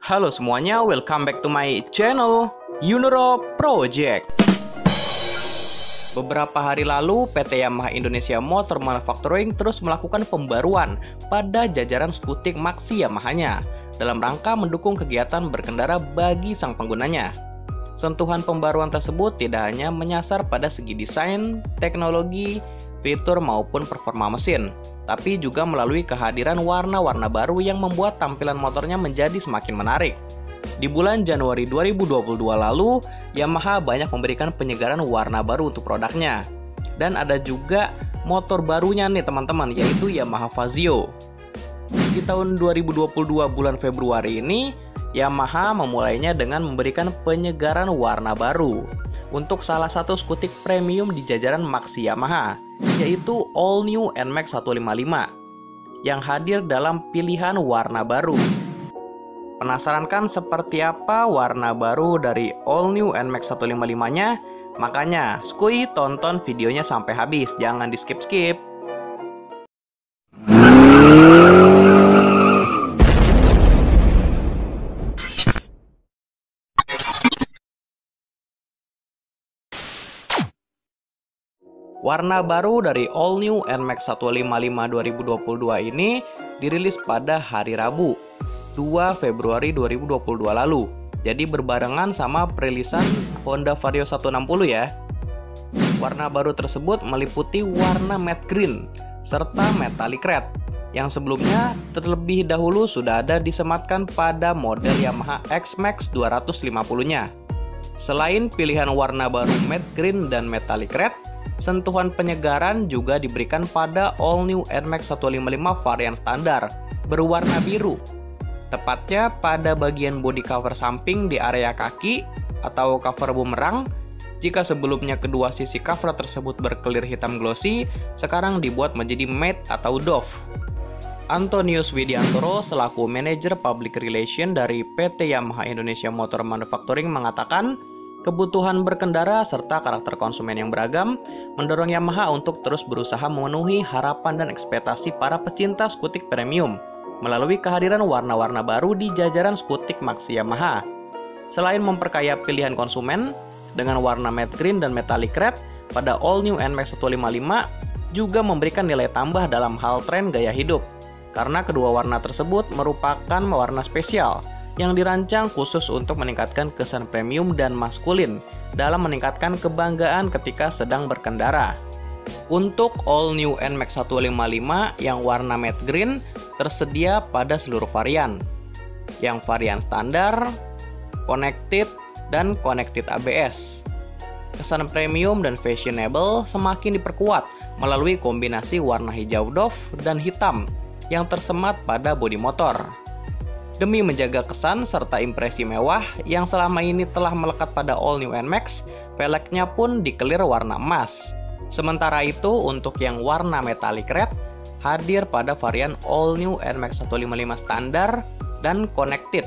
Halo semuanya, welcome back to my channel Yunoro Project. Beberapa hari lalu, PT Yamaha Indonesia Motor Manufacturing terus melakukan pembaruan pada jajaran skutik Maxi Yamahanya dalam rangka mendukung kegiatan berkendara bagi sang penggunanya. Sentuhan pembaruan tersebut tidak hanya menyasar pada segi desain, teknologi, fitur maupun performa mesin, tapi juga melalui kehadiran warna-warna baru yang membuat tampilan motornya menjadi semakin menarik. Di bulan Januari 2022 lalu, Yamaha banyak memberikan penyegaran warna baru untuk produknya. Dan ada juga motor barunya nih teman-teman, yaitu Yamaha Fazio. Di tahun 2022 bulan Februari ini, Yamaha memulainya dengan memberikan penyegaran warna baru untuk salah satu skutik premium di jajaran Maxi Yamaha, yaitu All New NMAX 155 yang hadir dalam pilihan warna baru. Penasaran kan seperti apa warna baru dari All New NMAX 155-nya? Makanya, skuy tonton videonya sampai habis, jangan di skip-skip. Warna baru dari All New NMAX 155 2022 ini dirilis pada hari Rabu, 2 Februari 2022 lalu. Jadi berbarengan sama perilisan Honda Vario 160 ya. Warna baru tersebut meliputi warna matte green serta metallic red yang sebelumnya terlebih dahulu sudah ada disematkan pada model Yamaha X-Max 250-nya. Selain pilihan warna baru matte green dan metallic red, sentuhan penyegaran juga diberikan pada All New NMAX 155 varian standar berwarna biru. Tepatnya pada bagian bodi cover samping di area kaki atau cover bumerang. Jika sebelumnya kedua sisi cover tersebut berkelir hitam glossy, sekarang dibuat menjadi matte atau doff. Antonius Widiantoro selaku manajer public relation dari PT Yamaha Indonesia Motor Manufacturing mengatakan, kebutuhan berkendara serta karakter konsumen yang beragam mendorong Yamaha untuk terus berusaha memenuhi harapan dan ekspektasi para pecinta skutik premium melalui kehadiran warna-warna baru di jajaran skutik Maxi Yamaha. Selain memperkaya pilihan konsumen dengan warna matte green dan metallic red pada All New NMAX 155 juga memberikan nilai tambah dalam hal tren gaya hidup, karena kedua warna tersebut merupakan warna spesial yang dirancang khusus untuk meningkatkan kesan premium dan maskulin dalam meningkatkan kebanggaan ketika sedang berkendara. Untuk All New NMAX 155 yang warna matte green tersedia pada seluruh varian. Yang varian standar, connected, dan connected ABS. Kesan premium dan fashionable semakin diperkuat melalui kombinasi warna hijau doff dan hitam yang tersemat pada bodi motor. Demi menjaga kesan serta impresi mewah yang selama ini telah melekat pada All New NMAX, velgnya pun dikelir warna emas. Sementara itu, untuk yang warna metallic red, hadir pada varian All New NMAX 155 standar dan connected.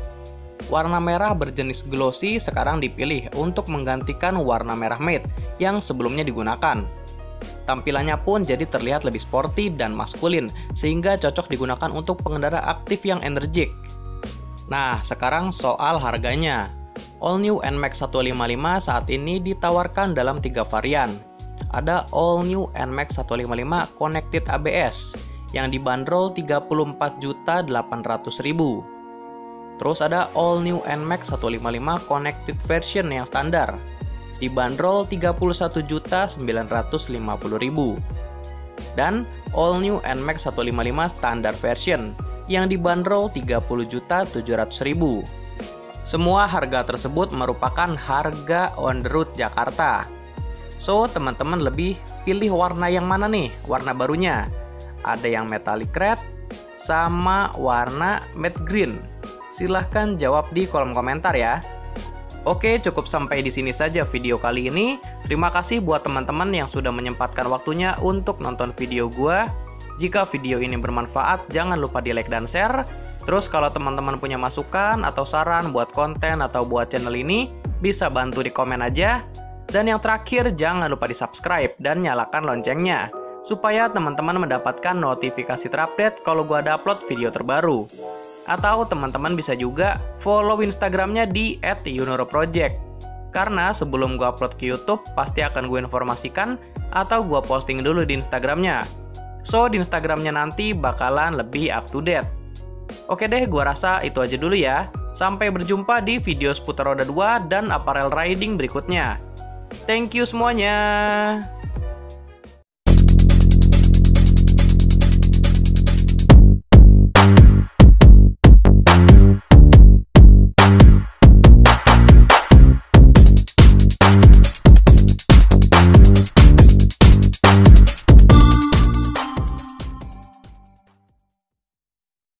Warna merah berjenis glossy sekarang dipilih untuk menggantikan warna merah matte yang sebelumnya digunakan. Tampilannya pun jadi terlihat lebih sporty dan maskulin, sehingga cocok digunakan untuk pengendara aktif yang energik. Nah, sekarang soal harganya. All New NMAX 155 saat ini ditawarkan dalam 3 varian. Ada All New NMAX 155 Connected ABS yang dibanderol 34.800.000. Terus ada All New NMAX 155 Connected version yang standar dibanderol 31.950.000. Dan All New NMAX 155 Standard version yang dibanderol 30.700.000. Semua harga tersebut merupakan harga on the road Jakarta. So, teman-teman lebih pilih warna yang mana nih? Warna barunya. Ada yang metallic red sama warna matte green. Silahkan jawab di kolom komentar ya. Oke, cukup sampai di sini saja video kali ini. Terima kasih buat teman-teman yang sudah menyempatkan waktunya untuk nonton video gua. Jika video ini bermanfaat, jangan lupa di like dan share. Terus kalau teman-teman punya masukan atau saran buat konten atau buat channel ini, bisa bantu di komen aja. Dan yang terakhir, jangan lupa di subscribe dan nyalakan loncengnya, supaya teman-teman mendapatkan notifikasi terupdate kalau gua ada upload video terbaru. Atau teman-teman bisa juga follow Instagramnya di @yunoroproject. Karena sebelum gue upload ke YouTube, pasti akan gue informasikan atau gue posting dulu di Instagramnya. So, di Instagramnya nanti bakalan lebih up to date. Oke deh, gue rasa itu aja dulu ya. Sampai berjumpa di video seputar roda 2 dan apparel riding berikutnya. Thank you semuanya.